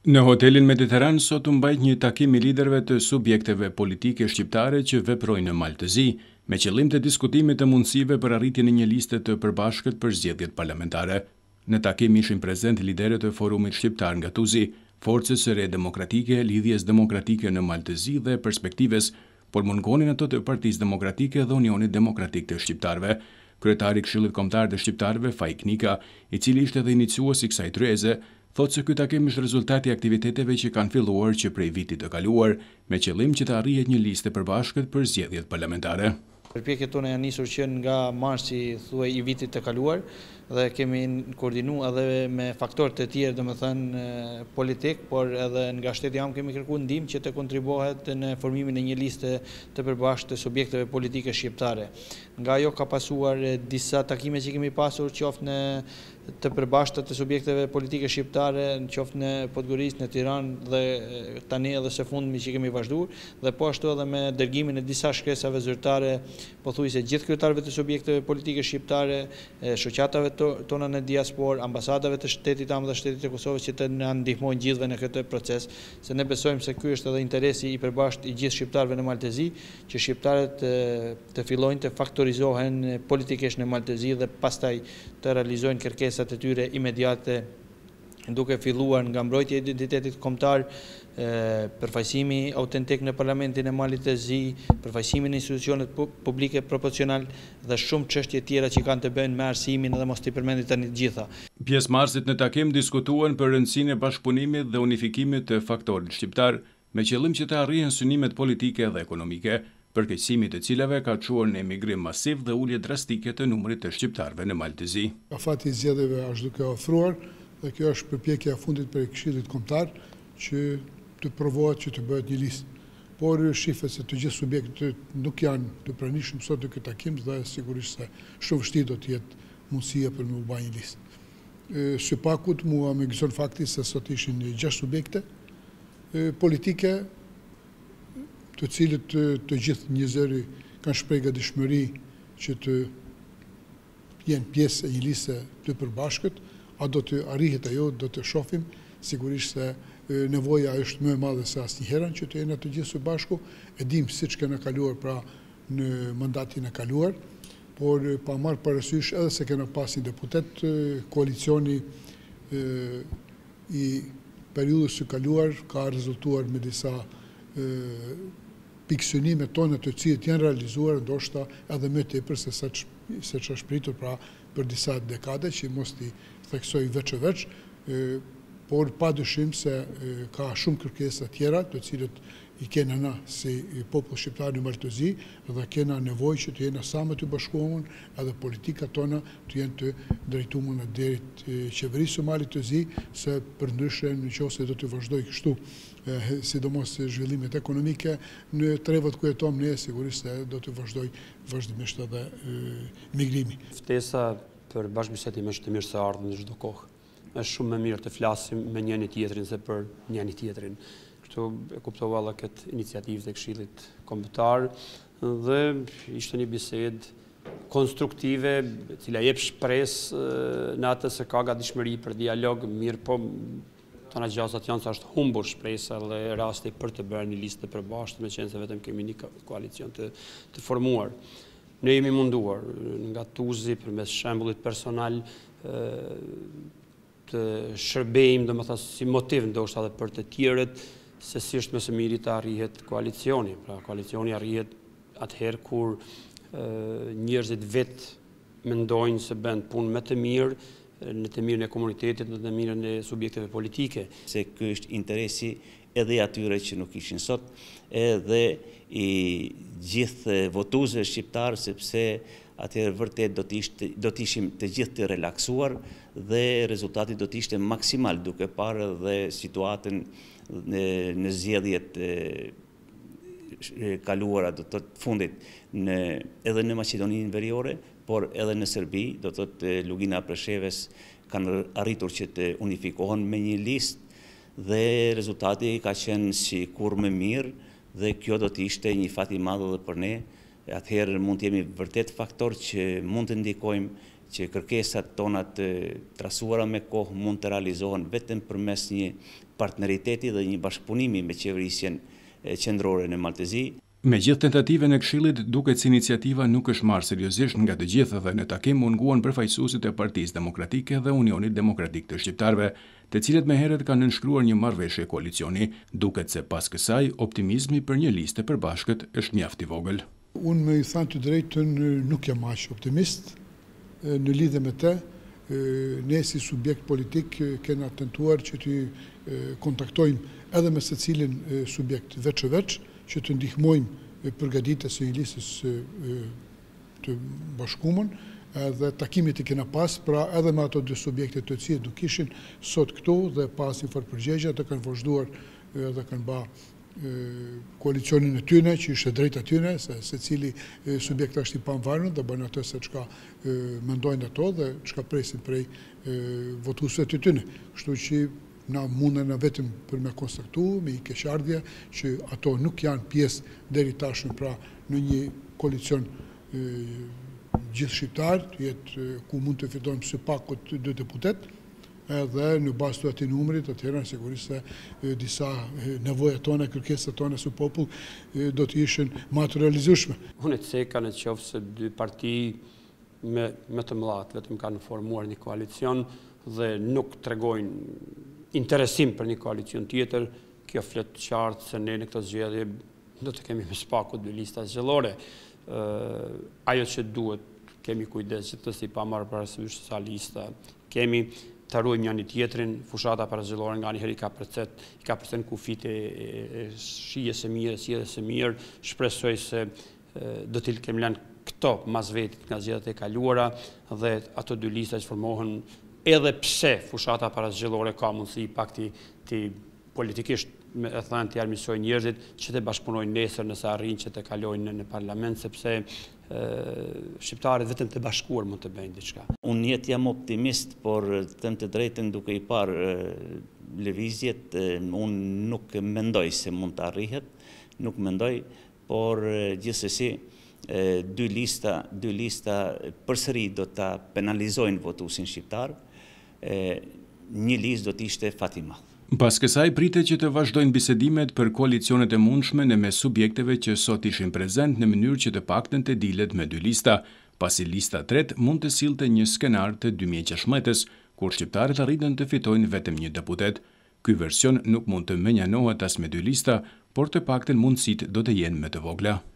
Në hotelin Mediteran sot u mbajt një takim I liderëve të subjekteve politike shqiptare që veprojnë në Maltëzi, me qëllim të diskutimit të mundësive për arritjen e një liste të përbashkët për zgjedhjet parlamentare. Në takim ishin prezent liderët e Forumit Shqiptar nga Tuzi, Forcës së Re Demokratike, Lidhjes Demokratike në Maltëzi dhe Perspektives, por mungonin ato të Partisë Demokratike dhe Unionit Demokratik të Shqiptarëve. Kryetari I Këshillit Kombëtar të Shqiptarëve, Faik Nika, I cili ishte edhe iniciuesi I kësaj tryeze, thotë se ky takim është rezultati I aktiviteteve që kanë filluar që prej vitit të kaluar, me qëllim që të arrihet një listë e përbashkët për zgjedhjet parlamentare. Përpjekjet tona janë nisur që nga marsi thuaj I vitit të kaluar dhe kemi koordinuar edhe me faktorë të tjerë, domethënë politik, por edhe nga shteti jam kemi kërkuar ndihmë që të kontribuohet në formimin e një liste të përbashkët të subjekteve politike shqiptare. Nga ajo ka pasuar disa takime që kemi pasur qoftë në të përbashkëta të subjekteve politike shqiptare, qoftë në Podgorisë, në Tiranë dhe tani edhe së fundmi që kemi vazhduar, dhe po ashtu edhe me dërgimin e disa shkresave zyrtare, pothuajse gjithë kryetarëve të subjekteve politike shqiptare, shoqatave tona në diasporë, ambasadave të shtetit tamë dhe shtetit të Kosovës që të na ndihmojnë gjithëve në këtë proces, se ne besojmë se ky është edhe interesi I përbashkët I gjithë shqiptarëve në Maltëzi, që shqiptarët të fillojnë të faktorizohen politikisht në Maltëzi dhe pastaj të realizojnë kërkesat e tyre imediate, duke filluar nga mbrojtja e identitetit kombëtar, përfaqësimi autentik në Parlamentin e Maltëzi, përfaqësimi në institucionet publike proporcional dhe shumë çështje tjera që kanë të bëjnë me arsimin dhe mos t'i përmendit tani të gjitha. Pjesëmarrësit në takim diskutuan për rëndësinë e bashkëpunimit dhe unifikimit të faktorit shqiptar, me qëllim që të arrihen synimet politike dhe ekonomike, përkeqësimi të cilave ka çuar në emigrim masiv dhe ulje drastike të numrit të shqiptarëve në Maltëzi. Afati I zgjedhjeve është duke ofruar dhe kjo është përpjekja e fundit për Këshillit Kombëtar që të provohet që të bëhet një listë. Por shifet se të gjithë subjektët nuk janë të pranishëm sot në këtë takim dhe sigurisht se shumë vështirë do të jetë mundësia për me u bë një listë. Së pakut mua më gëzon fakti se sot ishin 6 subjekte politike të cilët të gjithë një zëri kanë shprehë gatishmëri që të jenë pjesë e një liste të përbashkët, a do të arrihet ajo, do të shohim, sigurisht se nevoja është më e madhe se asnjëherë që të jenë të gjithë së bashku, e dim siç kena kaluar pra në mandatin e kaluar, por pa marrë parasysh edhe se kena pas një deputet, koalicioni I periudhës së kaluar ka rezultuar me disa pikësynime tona të cilët janë realizuar ndoshta edhe më tepër se sa ç'është pritur pra për disa dekade që mos t'i theksoj veç, por padyshim se ka shumë kërkesa tjera të cilët I kena na si popull shqiptar në Maltëzi dhe kena nevojë që të jena sa më të bashkuar edhe politikat tona të jenë të drejtuara deri qeverisë së Maltëzi, se përndryshe nëse do të vazhdoj kështu, sidomos zhvillimet ekonomike në trevat ku jetojmë ne, sigurisht se do të vazhdoj vazhdimisht edhe migrimi. Ftesa për bashkëbisedim është të mirë se ardhmë në çdo kohë. Është shumë më mirë të flasim me njëri tjetrin se për njëri tjetrin. Kështu e kuptova edhe këtë iniciativë të Këshillit Kombëtar dhe ishte një bisedë konstruktive, e cila jep shpresë në atë se ka gatishmëri për dialog, mirë po tona gjasat janë se është humbur shpresa dhe rasti për të bërë një listë të përbashkët, me qenë se vetëm kemi një koalicion të formuar. Ne jemi munduar nga Tuzi përmes shembullit personal të shërbejmë, domethënë si motiv ndoshta edhe për të tjerët, se si është më së miri të arrihet koalicioni. Pra koalicioni arrihet atëherë kur njerëzit vetë mendojnë se bën punë më të mirë në të mirën e komunitetit, në të mirën e subjekteve politike. Se ky është interesi edhe atyre që nuk ishin sot, edhe I gjithë votuesve shqiptarë, sepse atëherë vërtet do të ishim të gjithë të relaksuar dhe rezultati do të ishte maksimal, duke parë dhe situatën në zgjedhjet kaluara, do të thotë fundit, edhe në Maqedoninë Veriore, por edhe në Serbi, do të thotë Lugina Presheves kanë arritur që të unifikohen me një listë dhe rezultati ka qenë sikur më mirë dhe kjo do të ishte një fat I madh edhe për ne. Atëherë mund të jemi vërtet faktor që mund të ndikojmë që kërkesat tona të trasuara me kohë mund të realizohen vetëm përmes një partneriteti dhe një bashkëpunimi me qeverisjen qendrore në Maltezi. Me gjithë tentative në Këshillit, duket si iniciativa nuk është marrë seriozisht nga të gjithë dhe në takim munguan përfaqësuesit e Partisë Demokratike dhe Unionit Demokratik të Shqiptarëve, të cilët me herët kanë nënshkruar një marrëveshje koalicioni. Duket se pas kësaj optimizmi për një listë e përbashkët është mjaft i vogël. Unë me i thanë të drejtën nuk jam aq optimist në lidhje me të. Ne si subjekt politik kena tentuar që të kontaktojmë edhe me secilin subjekt veç që të ndihmojmë përgatitjes së një listës të bashkuar, edhe takimit i kena pas, pra edhe me ato dy subjekte të cilët nuk ishin sot këtu dhe pas një farë përgjigje të kanë vazhduar dhe kanë bë koalicionin e tyne, që ishte drejt atyne, se secili subjekt është i pavarur dhe bën atë se çka mendojnë ato dhe çka presin prej votuesve të tyne. Kështu që na mundën vetëm për me konstatu, me i keqardhje, që ato nuk janë pjesë deri tashmë pra në një koalicion gjithë shqiptar, ku mund të fitojmë së pakut 2 deputet, edhe në bazë të atij numrit, atëherë sigurisht se disa nevoja tona, kërkesat tona së popull do të ishin më të realizueshme. Unë e ceka në qoftë se 2 parti me të mëdha vetëm kanë formuar një koalicion dhe nuk tregojnë interesim për një koalicion tjetër, kjo flet qartë se ne në këtë zgjedhje do të kemi me spaku 2 lista zgjedhore. Ajo që duhet, kemi kujdes gjithsesi pa marrë parasysh sa lista kemi, të ruajmë njëri tjetrin, fushata parazgjedhore nga një herë i ka përcen kufit e shijes së mirë, sjelljes së mirë, shpresoj se do t'i kemi lënë këto mas vetit nga zgjedhjet e kaluara dhe ato 2 lista që formohen, edhe pse fushata parazgjedhore ka mundësi pak ti politikisht e thënë të armiqsoj njerëzit që të bashkëpunojnë nesër nëse arrin që të kalojnë në parlament, sepse shqiptarët vetëm të bashkuar mund të bëjnë diçka. Unë jam optimist, por them të drejtën duke i parë lëvizjet, unë nuk mendoj se mund të arrihet, nuk mendoj, por gjithsesi 2 lista përsëri do ta penalizojnë votuesin shqiptar. Një listë do të ishte fat i madh. Pas kësaj pritet që të vazhdojnë bisedimet për koalicionet e mundshme në mes subjekteve që sot ishin prezent në mënyrë që të paktën të dilet me 2 lista, pasi lista 3 mund të sillte një skenar të 2016-s, kur shqiptarët arritën të fitojnë vetëm 1 deputet. Ky version nuk mund të menjanohet as me 2 lista, por të paktën mundësitë do të jenë më të vogla.